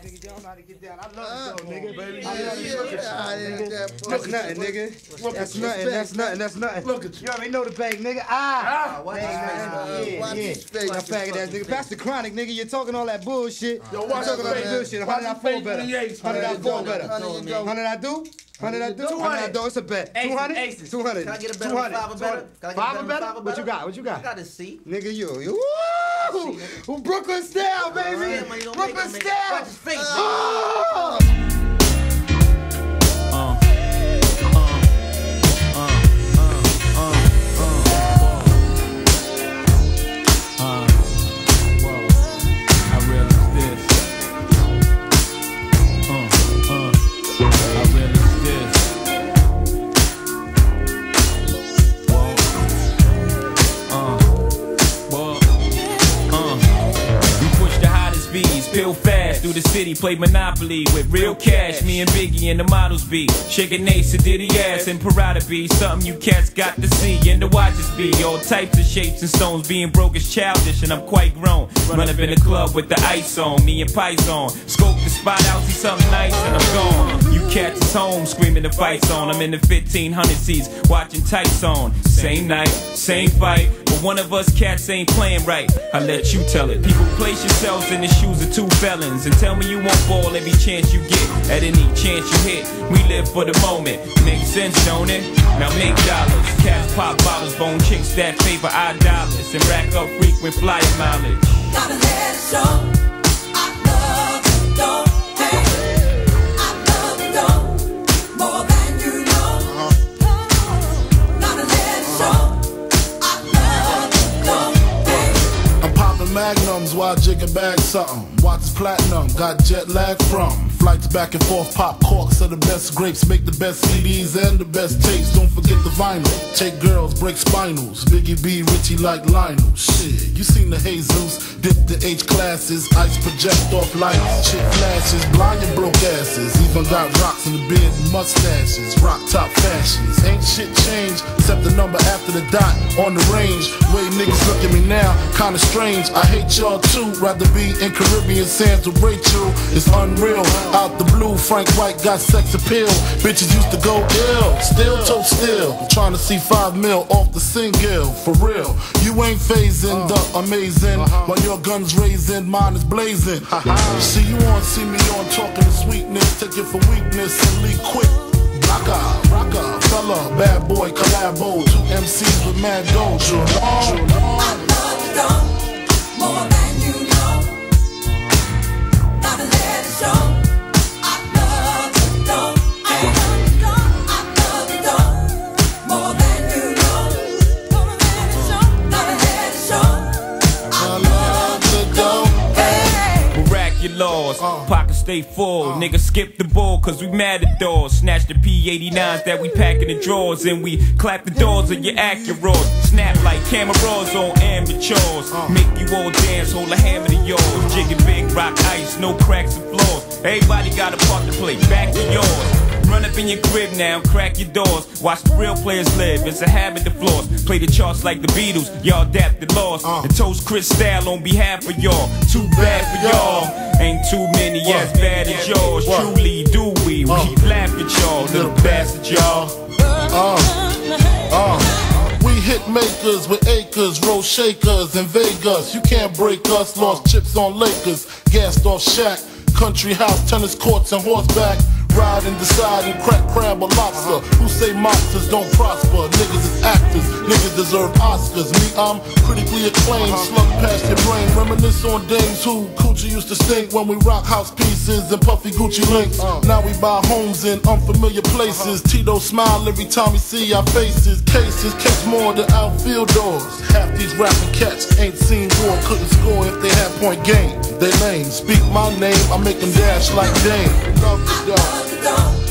Nigga, you don't know how to get down. I love it though, nigga. Baby, That's nothing, nigga. That's nothing. That's nothing. That's nothing. Look at you. You already know the bag, nigga. Yeah. I faggot ass nigga. Pass the chronic, nigga. You're talking all that bullshit. Yo, watch talking all that bullshit. 100 I fall better. 100 I fall better. 100 I do. 100 I do. 100 I do. It's a bet. 200. 200. Can I get a better? 5 better? Five better? What you got? What you got? I got a C. Nigga, you. Woo! Brooklyn style, baby. Brooklyn style. Watch his face. Oh! Peel fast through the city, play Monopoly with real cash. Me and Biggie and the models be shaking Ace and Diddy ass and Parada be something you cats got to see and the watches be all types of shapes and stones. Being broke is childish and I'm quite grown. Run up in the club with the ice on, me and Pice on. Scope the spot out, see something nice and I'm gone. You cats is home screaming the fight's on. I'm in the 1500 seats watching tights on. Same night, same fight, but one of us cats ain't playing right. I let you tell it. People place yourselves in the shoes of two felons and tell me you won't fall every chance you get. At any chance you hit, we live for the moment. Makes sense, don't it? Now make dollars. Cats pop bottles, bone chicks that favor our dollars and rack up frequent flyer mileage. Gotta let it show. I love you, don't hate. I love you, don't more than you know. Gotta let it show. I love you, don't hate. I'm popping magnums while jigging back something. Watch platinum, got jet lag from flights back and forth. Pop corks are the best grapes, make the best CDs and the best tapes. Don't forget the vinyl. Take girls, break spinals. Biggie B, Richie like Lionel. Shit, you seen the Jesus, dip the H classes, ice project off lights, chick flashes, blind and broke asses. Even got rocks in the beard and mustaches, rock top fashions. Ain't shit changed except the number after the dot on the range. Way niggas look at me now, kinda strange. I hate y'all too. Rather be in Caribbean sands with Rachel. It's unreal. Out the blue, Frank White got sex appeal. Bitches used to go ill, still toe still. Trying to see 5 mil off the single, for real. You ain't phasing the amazing, while your gun's raising, mine is blazing. See you on, see me on, talking to sweetness. Take it for weakness and leave quick. Rocker, fella, bad boy, collabo. 2 MCs with mad dojo. I love you, don't more than you know. Gotta let it show. Laws, pockets stay full. Niggas skip the ball cause we mad at doors. Snatch the P89s that we pack in the drawers and we clap the doors of your Acuras. Snap like cameras on amateurs. Make you all dance, hold a hammer to yours. Jigging big rock ice, no cracks and flaws. Everybody got a part to play, back to yours. Run up in your crib now, crack your doors. Watch the real players live, it's a habit to floss. Play the charts like the Beatles, y'all adapted lost. And toast Chris Style on behalf of y'all. Too bad for y'all, ain't too many as bad as yours. Truly do we laugh at y'all, little bastard y'all. We hit makers with acres, roll shakers in Vegas. You can't break us, lost chips on Lakers. Gassed off Shaq, country house, tennis courts and horseback. Ride and decide and crack crab or lobster. Who say monsters don't prosper? Niggas is actors, niggas deserve Oscars. Me, I'm critically acclaimed, slug past your brain. Reminisce on days who coochie used to stink when we rock house pieces and puffy Gucci links. Now we buy homes in unfamiliar places. Tito smile every time we see our faces. Cases catch more than outfield doors. Half these rapping cats ain't seen war, couldn't score if they had point game. They lame, speak my name, I make them dash like Dame. Love the dog.